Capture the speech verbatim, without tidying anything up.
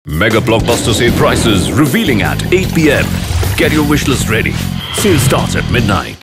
Mega Blockbuster sale prices revealing at eight p m Get your wishlist ready. Sale starts at midnight.